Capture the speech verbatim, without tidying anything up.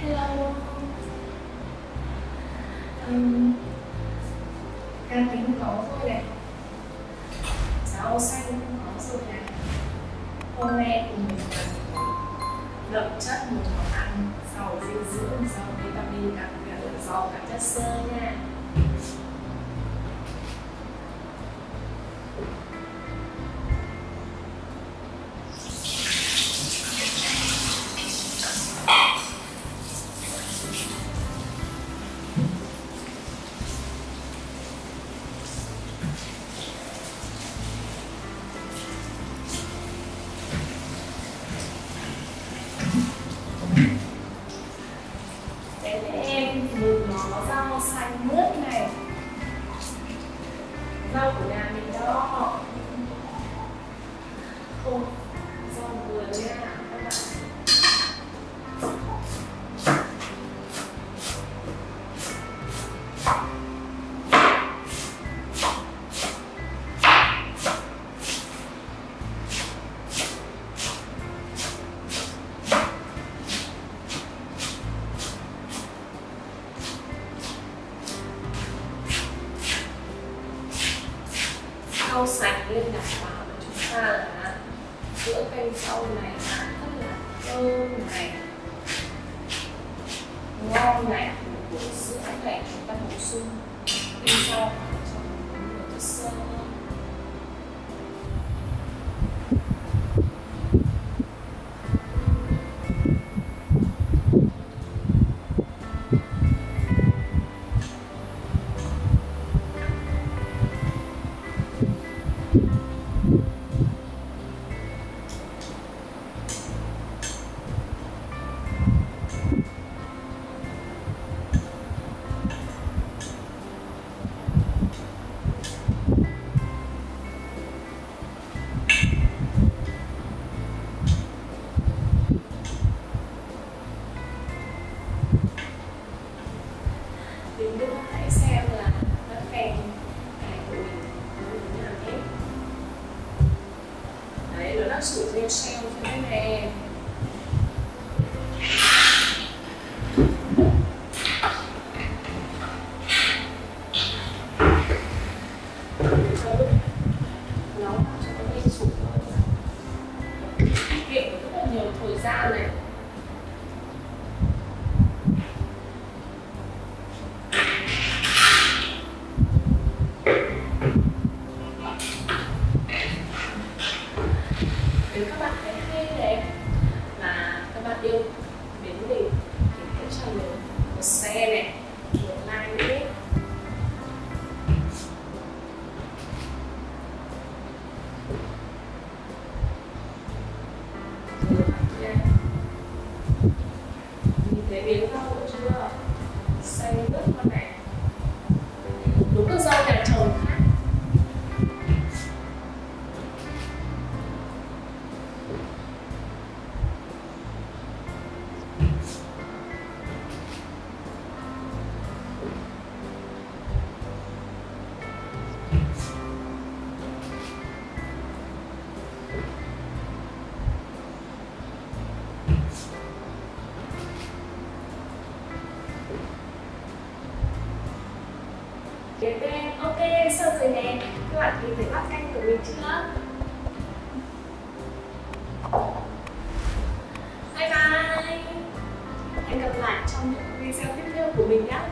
Hello. Um, Cá tính có thôi này. Rau xanh cũng có rồi này. Hôm nay cùng mình cần đậm chất một món ăn giàu dinh dưỡng, giàu vitamin, đặc biệt là giàu cả chất xơ nha. Rau xanh mướt này, rau của nhà mình đó, không rau vườn nha các bạn. Rau sạch nên đảm bảo là chúng ta là giữa canh rau này ăn rất là thơm này, ngon này, bổ dưỡng này, chúng ta bổ sung canh rau trong nhiều chất xơ. Mình đưa hãy xem là nó kèm cải của mình nó như thế nào nhé. Đấy, nó đang sủi lên xeo như thế này. Cho lúc nóng cho nó lên sủi thôi, tiết kiệm được rất là nhiều thời gian này. Nếu các bạn thấy hay đẹp mà các bạn yêu đến mình thì hãy cho mình một share này, một like nhé. Nhìn thấy miếng rau nữa chưa? Xanh rất ngon này. Đúng là rau nhà trồng khác. Kế bên, ok, xong rồi nè. Các bạn nhìn thấy bát canh của mình chưa? Bye bye. Hẹn gặp lại trong những video tiếp theo của mình nhé.